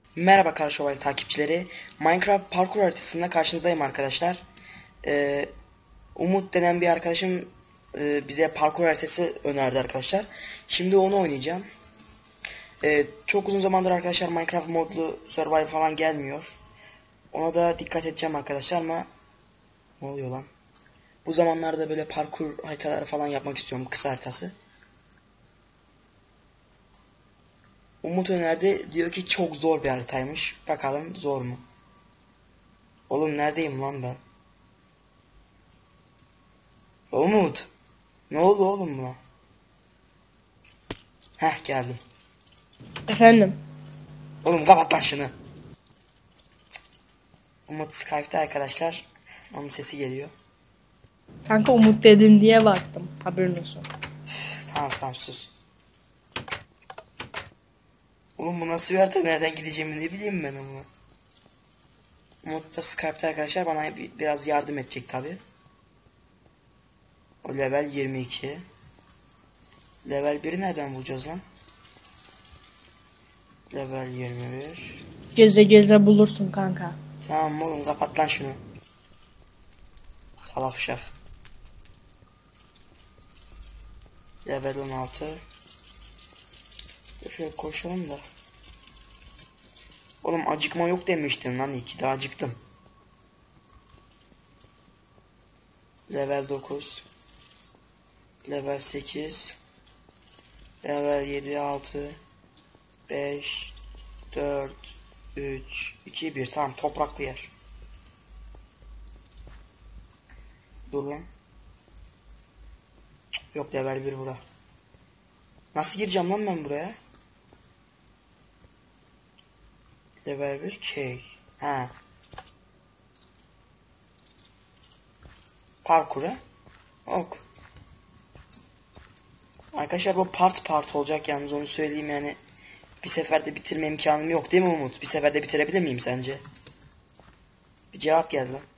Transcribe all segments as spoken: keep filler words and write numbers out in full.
Merhaba Kar Şövalye takipçileri. Minecraft parkur haritasında karşınızdayım arkadaşlar. Ee, Umut denen bir arkadaşım e, bize parkur haritası önerdi arkadaşlar. Şimdi onu oynayacağım. Ee, çok uzun zamandır arkadaşlar Minecraft modlu survival falan gelmiyor. Ona da dikkat edeceğim arkadaşlar ama ne oluyor lan? Bu zamanlarda böyle parkur haritaları falan yapmak istiyorum, kısa haritası. Umut önerdi, diyor ki çok zor bir haritaymış. Bakalım zor mu? Oğlum neredeyim lan ben? Umut. Ne oldu oğlum buna? Heh geldim. Efendim. Oğlum kapat lan şunu. Umut Skype'te arkadaşlar. Onun sesi geliyor. Kanka Umut dedin diye baktım. Haberin olsun. Üf, tamam tamam sus. Oğlum bu nasıl bir harita, nereden gideceğimi ne bileyim ben onu. Umut da Skype'te arkadaşlar bana bir, biraz yardım edecek tabi. O level yirmi iki. Level bir'i nereden bulacağız lan? Level yirmi bir. Geze geze bulursun kanka. Tamam oğlum kapat lan şunu. Salak uşak. Level on altı. Şöyle koşalım da. Oğlum acıkma yok demiştin lan, iyi ki de acıktım. Level dokuz. Level sekiz. Level yedi, altı, beş, dört, üç, iki, bir. Tamam, topraklı yer. Dur lan. Yok, level bir bura. Nasıl gireceğim lan ben buraya? Level bir K. Ha. Parkura. Ok. Arkadaşlar bu part part olacak yalnız, onu söyleyeyim yani. Bir seferde bitirme imkanım yok değil mi Umut? Bir seferde bitirebilir miyim sence? Bir cevap geldi lan.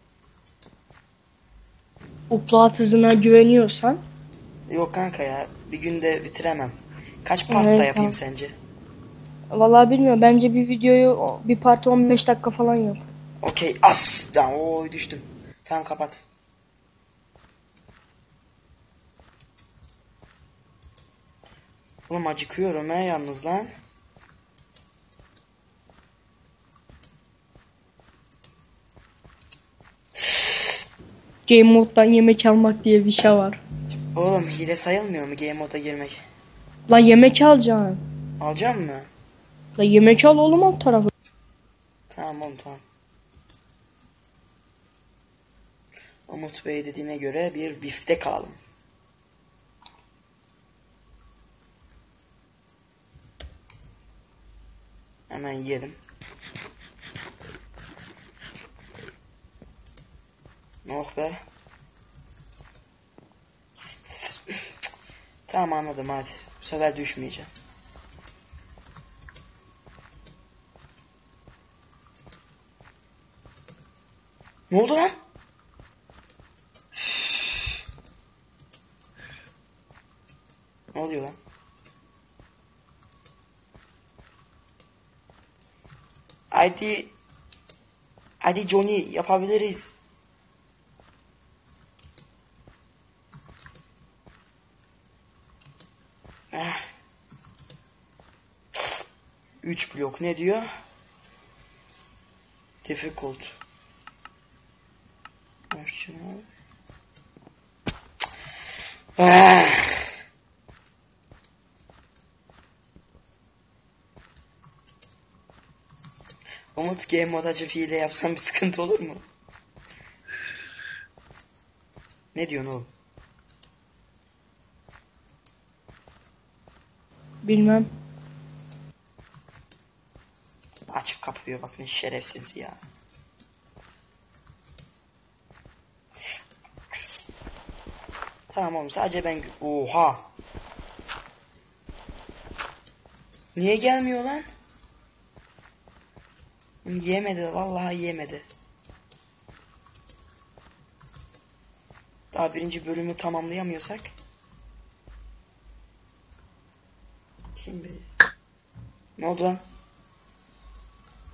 Upload hızına güveniyorsan. Yok kanka ya, bir günde bitiremem. Kaç partta Evet, yapayım tamam. sence? Vallahi bilmiyorum. Bence bir videoyu bir parti on beş dakika falan yap. Okey, as. Ya oy düştüm. Tamam kapat. Oğlum acıkıyorum he yalnız lan. Game Mode'dan yemek almak diye bir şey var. Oğlum hile sayılmıyor mu game mode'a girmek? La yemek alacaksın. Alacağım mı? La yemek al oğlum alt tarafı. Tamam oğlum tamam. Umut Bey dediğine göre bir biftek alalım. Hemen yiyelim. Oh be. Tamam anladım, hadi. Bu sefer düşmeyeceğim. Ne oldu lan? Ne oluyor lan? Hadi. Hadi Johnny, yapabiliriz. Eh. üç blok ne diyor? Difficult. Ah. Umut game mod açıp hile yapsam bir sıkıntı olur mu? Ne diyorsun oğlum? Bilmem. Açıp kapıyor bak, ne şerefsiz ya. Tamam oğlum, sadece ben... Oha! Niye gelmiyor lan? Yemedi, vallahi yemedi. Daha birinci bölümü tamamlayamıyorsak. Kim bilir? Ne oldu lan?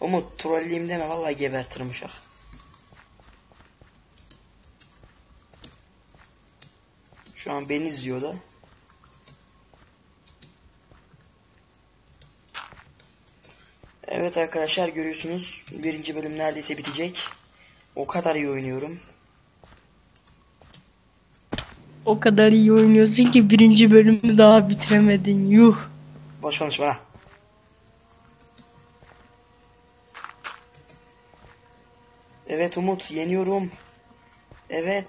Umut trolleyim deme vallahi gebertirim uşak. Şu an beni izliyor da. Evet arkadaşlar görüyorsunuz birinci bölüm neredeyse bitecek. O kadar iyi oynuyorum. O kadar iyi oynuyorsun ki birinci bölümü daha bitiremedin. Yuh. Boş konuşma ha. Evet Umut yeniyorum. Evet.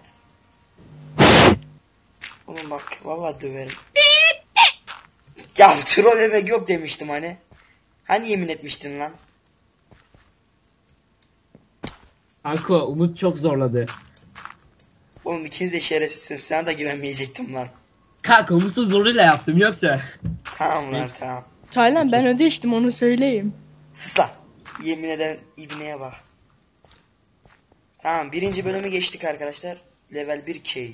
Oğlum bak vallahi döverim. Ya troll emek yok demiştim hani. Hani yemin etmiştin lan? Anko Umut çok zorladı. Oğlum ikiniz de şerefsizsiniz. Sana da güvenmeyecektim lan. Kanka Umut'un zoruyla yaptım yoksa. Tamam lan Neyse. tamam. Taylan ben ödeştim onu söyleyeyim. Sus lan. Yemin ederim ibneye bak. Tamam birinci bölümü geçtik arkadaşlar. Level bir K.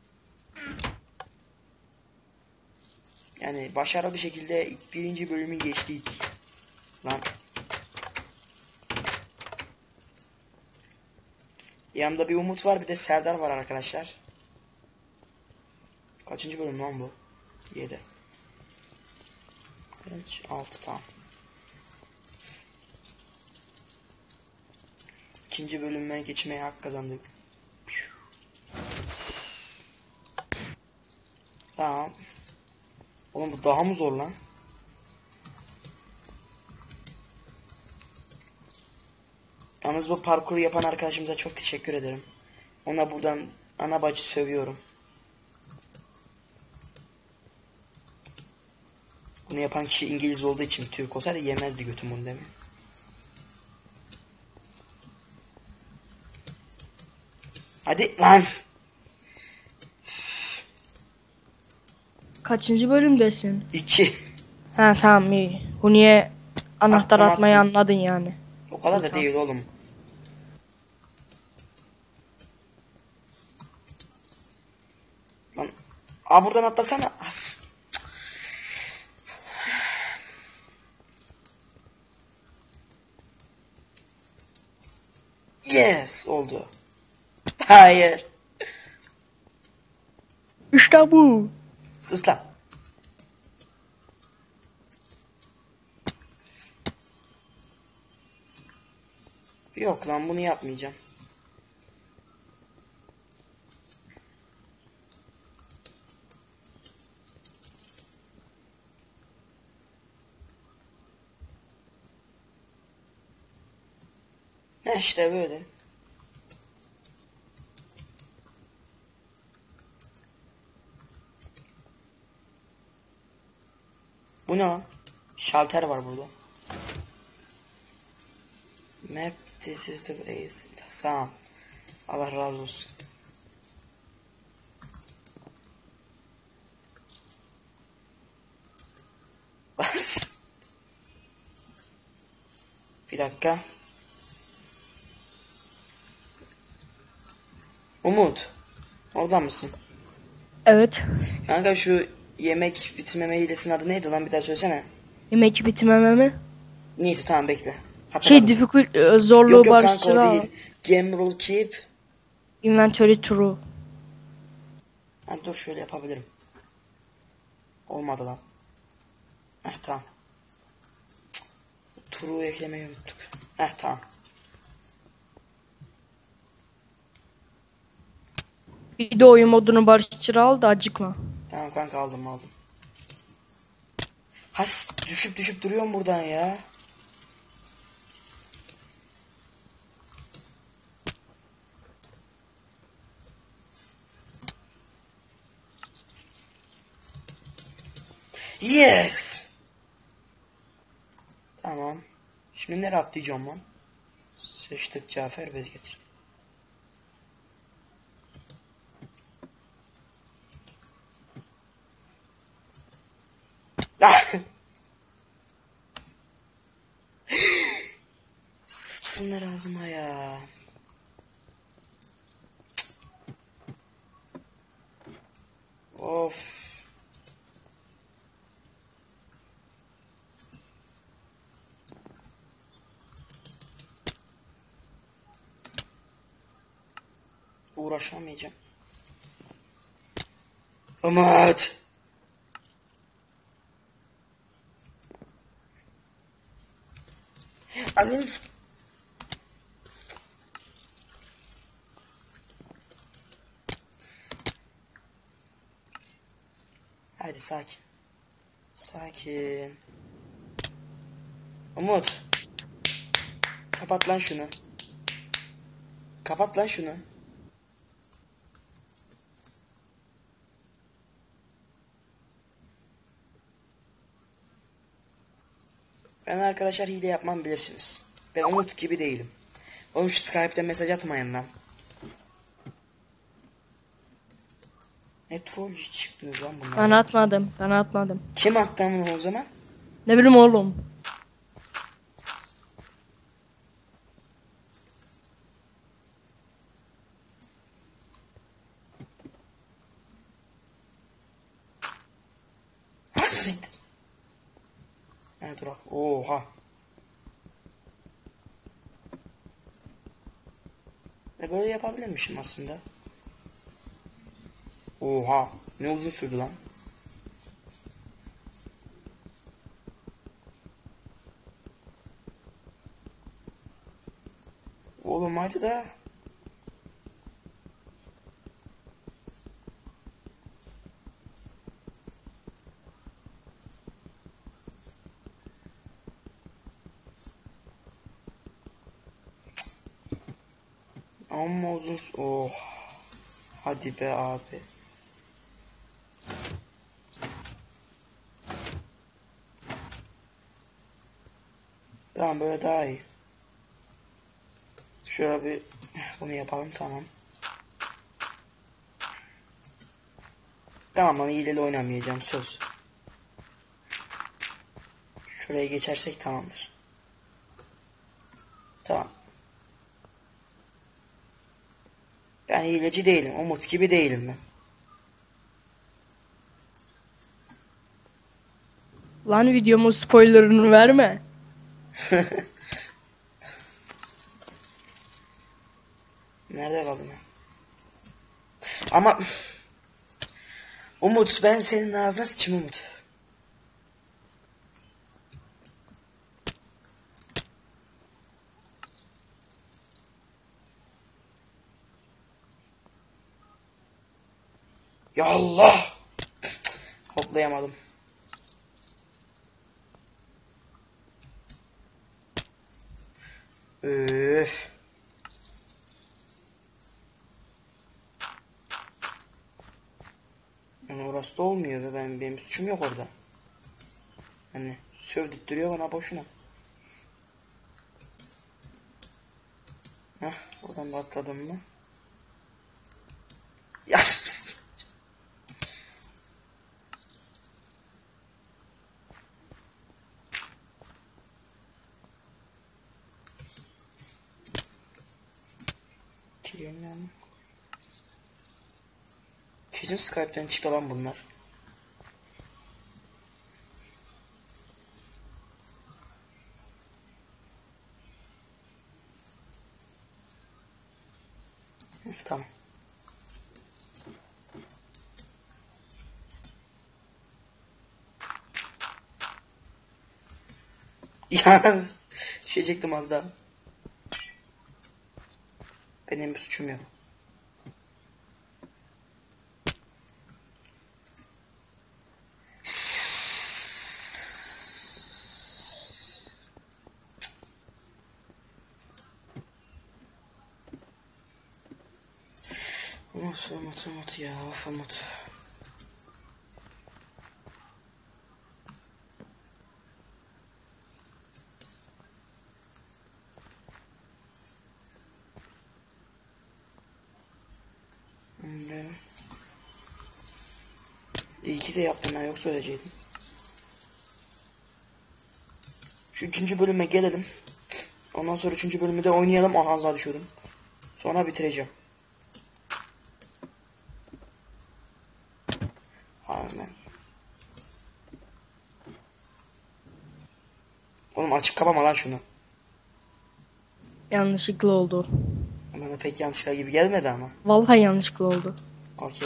Yani başarılı bir şekilde ilk birinci bölümü geçtik. Lan. Yanımda bir Umut var bir de Serdar var arkadaşlar. Kaçıncı bölüm lan bu? yedi. Kaç? altı tamam. İkinci bölüme geçmeye hak kazandık. Tamam. Oğlum bu daha mı zor lan? Yalnız bu parkuru yapan arkadaşımıza çok teşekkür ederim. Ona buradan ana bacı sövüyorum. Bunu yapan kişi İngiliz olduğu için Türk olsaydı yemezdi götüm bunu değil mi? Hadi lan. Kaçıncı bölümdesin? İki. Ha tamam iyi. Huni'ye anahtar Attım, atmayı attım. anladın yani. O kadar da Tamam. değil oğlum. Lan. Aa buradan atlasana. As. Yes oldu. Hayır. İşte bu. Sus lan. Yok lan bunu yapmayacağım. Ne işte böyle. Bu ne lan? Şalter var burada. Map this is the place. Tamam. Allah razı olsun. Bir dakika. Umut. Orada mısın? Evet. Kanka şu yemek bitirmeme hilesinin adı neydi lan bir daha söylesene. Yemek bitirmeme mi? Neyse tamam bekle. Şey Hatırladım. difficult e, zorluğu Yok yok kanka o barışçıra. değil. Game rule keep. Inventory true. Ha, dur şöyle yapabilirim. Olmadı lan. Heh tamam. True'u eklemeyi unuttuk. Heh tamam. Video oyun modunu barışçıra al da acıkma. Tamam kanka aldım aldım. Has düşüp düşüp duruyorum buradan ya. Yes. Tamam. Şimdi nereye atlayacağım lan? Seçtik Cafer bez getir. Sıksınlar ağzıma ya. Of. uğraşamayacağım. Umut. Annen. Hadi sakin. Sakin. Umut. Kapat lan şunu. Kapat lan şunu. Ben arkadaşlar hile yapmam bilirsiniz. Ben Umut gibi değilim. Oğlum şu Skype'de mesaj atmayın lan. Ne trollcü çıktınız lan bunlar. Ben atmadım. Ben atmadım. Kim attı onu o zaman? Ne bileyim oğlum. Ha siktir. Ha dur bak. Oha. E böyle yapabilirmişim aslında. Oha. Ne uzun sürdü lan. Oğlum hadi da. Ama uzun. Oh. Hadi be abi. Tamam böyle daha iyi. Şöyle bir bunu yapalım tamam. Tamam lan hileli oynamayacağım söz. Şuraya geçersek tamamdır. Tamam. Ben hileci değilim. Umut gibi değilim ben. Lan videomun spoilerını verme. Nerede kaldım ya? Ama Umut ben senin ağzına sıçayım Umut. Ya Allah! Hoplayamadım. Öf. Yani orası da olmuyor ve ben benim suçum yok orada. Hani sövdürtüyor bana boşuna. Hah, oradan da atladım mı? Ya Kirlenmem. Kesin Skype'den çıktı lan bunlar. Hı, tamam. Ya düşecektim az daha. Benim bir suçum yok. Umut, Umut, Umut ya, of Umut. Şimdi... İyi ki de yaptım ben yoksa ölecektim. Şu üçüncü bölüme gelelim. Ondan sonra üçüncü bölümü de oynayalım. Aha az daha düşüyordum. Sonra bitireceğim. Aynen. Oğlum açık kapama lan şunu. Yanlışlıkla oldu. Bana pek yanlışlar gibi gelmedi ama. Vallahi yanlışlıkla oldu. Okey.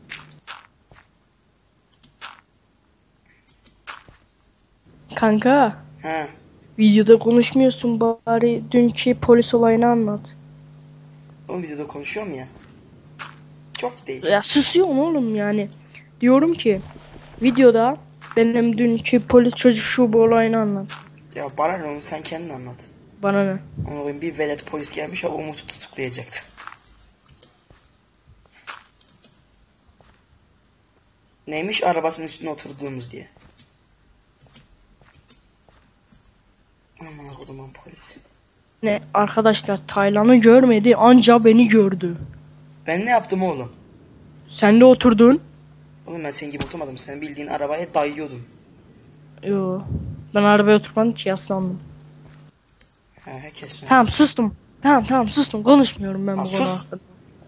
Kanka, Ha. videoda konuşmuyorsun, bari dünkü polis olayını anlat. O videoda konuşuyorum ya. Çok değil. Ya susuyorsun oğlum yani. Diyorum ki videoda benim dünkü polis çocuk şu bu olayını anlat. Ya bana ne, onu sen kendin anlat. Bana ne? Ama bir velet polis gelmiş, o Umut'u tutuklayacaktı. Neymiş? Arabasının üstüne oturduğumuz diye. Aman koduman polis. Ne arkadaşlar, Taylan'ı görmedi, anca beni gördü. Ben ne yaptım oğlum? Sen de oturdun. Oğlum ben senin gibi oturmadım. Sen bildiğin arabaya dayıyordun. Yo. Ben arabaya oturmadım ki, yaslandım. Ha, herkes. Tamam sustum. Tamam tamam sustum. Konuşmuyorum ben Ha, bu sus. konu hakkında.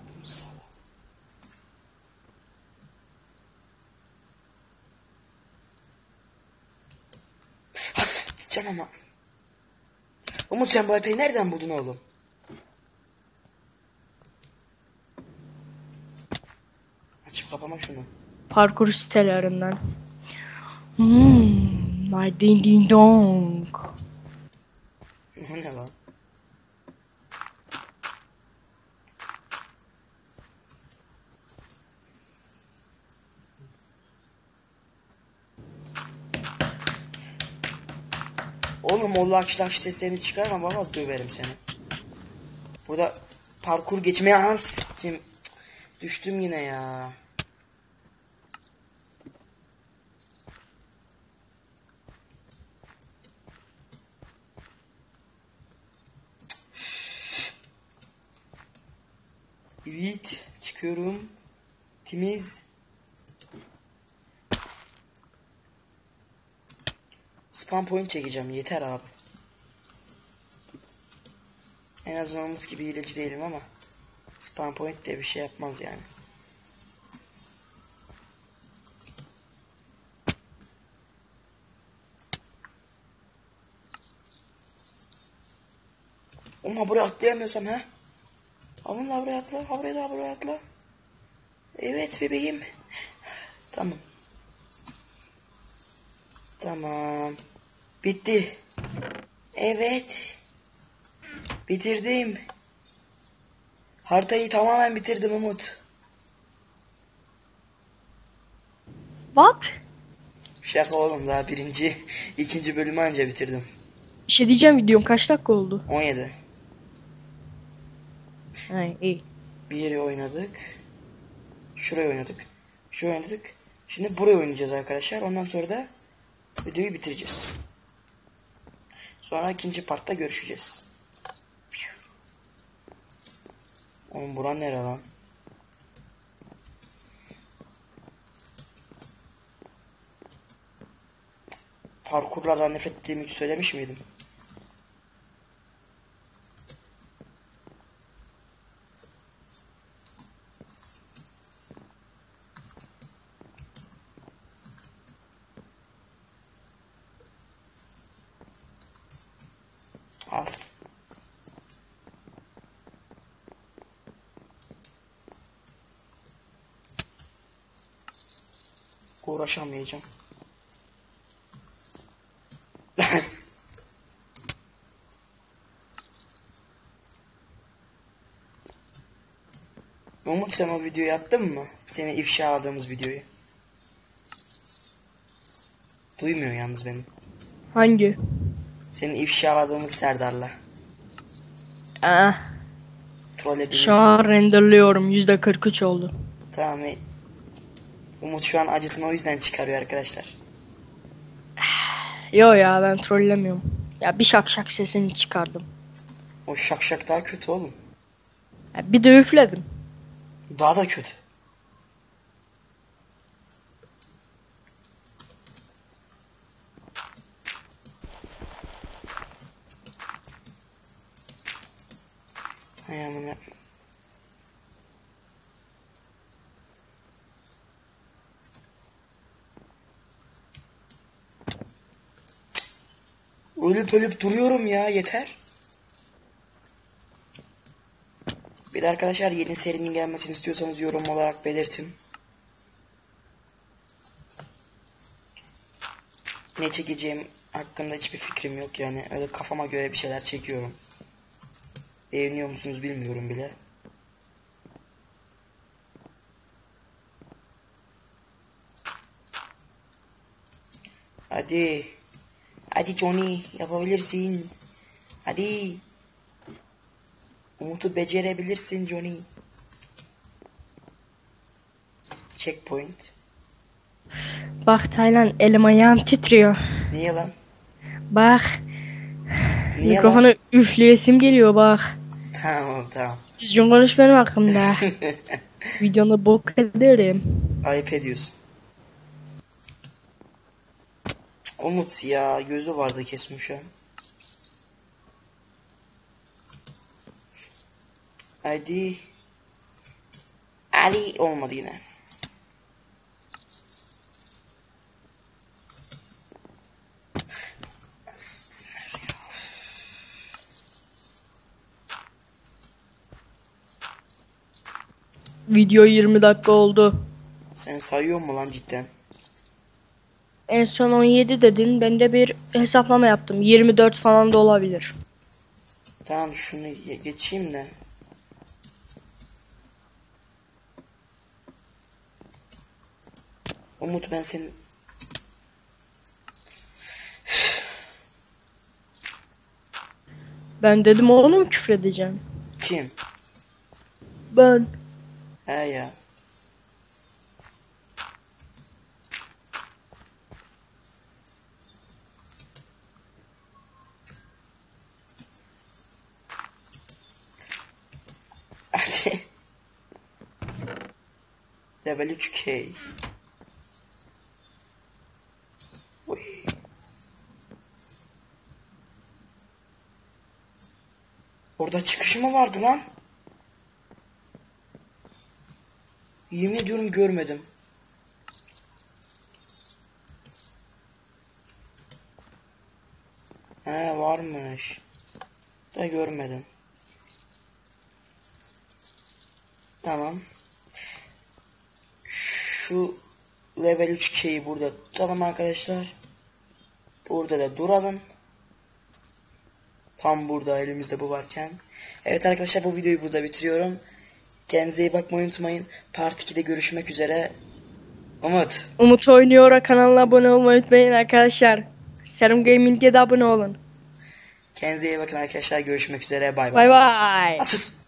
Has can ama. Umut, sen bu haritayı nereden buldun oğlum? Açıp kapamak şunu. Parkur sitelerinden. Hmm. Nay ding ding dong. Bu ne lan? Oğlum o lakş lakş seslerini çıkarma baba, döverim seni. Burada parkur geçmeye ans kim? Düştüm yine ya. Evet, çıkıyorum. Temiz. Spam point çekeceğim, yeter abi. En azından Umut gibi hileci değilim ama spam point de bir şey yapmaz yani. Ama buraya atlayamıyorsam ha? Alınla buraya atla, ha buraya da buraya atla. Evet bebeğim. Tamam. Tamam. Bitti. Evet. Bitirdim. Haritayı tamamen bitirdim Umut. What? Şaka oğlum, daha birinci, ikinci bölümü anca bitirdim. Bir şey diyeceğim, videom kaç dakika oldu? on yedi. He iyi. Bir yeri oynadık. Şurayı oynadık. Şurayı oynadık. Şimdi burayı oynayacağız arkadaşlar. Ondan sonra da videoyu bitireceğiz. Sonra ikinci partta görüşeceğiz. Oğlum buran nere lan? Parkurlardan nefret ettiğimi hiç söylemiş miydim? Az. Uğraşamayacağım. Az. Umut, sen o videoyu attın mı? Seni ifşaladığımız videoyu. Duymuyor yalnız beni. Hangi? Seni ifşaladığımız Serdar'la. Ah, Trollediğimiz. şu an renderliyorum. yüzde kırk üç oldu. Tamam. e, Umut şu an acısını o yüzden çıkarıyor arkadaşlar. Yo ya, ben trollemiyorum. Ya bir şak şak sesini çıkardım. O şak şak daha kötü oğlum. Ya bir de üfledim. Daha da kötü. Hay amına. Ölüp ölüp duruyorum ya, yeter. de arkadaşlar yeni serinin gelmesini istiyorsanız yorum olarak belirtin. Ne çekeceğim hakkında hiçbir fikrim yok yani. Öyle kafama göre bir şeyler çekiyorum. Beğeniyor musunuz bilmiyorum bile. Hadi. Hadi Johnny yapabilirsin. Hadi. Umut'u becerebilirsin Johnny. Checkpoint. Bak Taylan, elim ayağım titriyor. Niye lan? Bak. Niye Mikrofona lan? üfleyesim geliyor bak. Tamam tamam. Düzgün konuş benim hakkımda. Videonu bok ederim. Ayıp ediyorsun. Umut ya gözü vardı kesmiş ya. Hadi. Ali olmadı yine. Video yirmi dakika oldu. Sen sayıyor mu lan cidden? En son on yedi dedin. Ben de bir hesaplama yaptım. yirmi dört falan da olabilir. Tamam şunu ye- geçeyim de. Umut ben senin... Ben dedim onu mu küfredeceğim? Kim? Ben. He ya. Hadi. Level üç K. Uy. Orada çıkış mı vardı lan? Yemin ediyorum görmedim. He varmış. Da görmedim. Tamam. Şu level üç K'yi burada tutalım arkadaşlar. Burada da duralım. Tam burada elimizde bu varken. Evet arkadaşlar bu videoyu burada bitiriyorum. Kendinize iyi bakmayı unutmayın. Part ikide görüşmek üzere. Umut. Umut Oynuyor'a kanalına abone olmayı unutmayın arkadaşlar. Serum Gaming'e de abone olun. Kendinize iyi bakın arkadaşlar. Görüşmek üzere. Bay Bay bay. bay. Asıl.